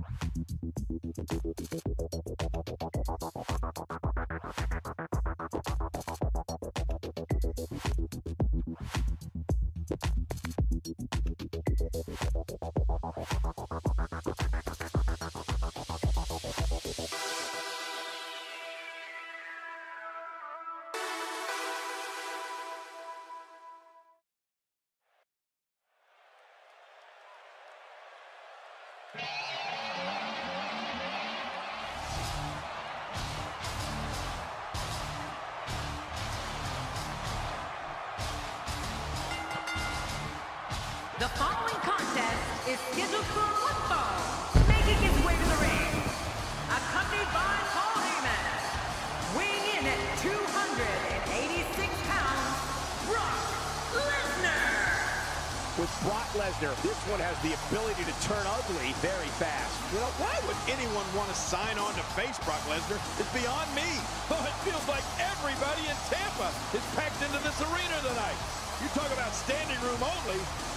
The following contest is scheduled for one fall, making his way to the ring, accompanied by Paul Heyman, weighing in at 286 pounds, Brock Lesnar. With Brock Lesnar, this one has the ability to turn ugly very fast. You know, why would anyone want to sign on to face Brock Lesnar? It's beyond me. Oh, it feels like everybody in Tampa is packed into this arena tonight. You talk about standing room only.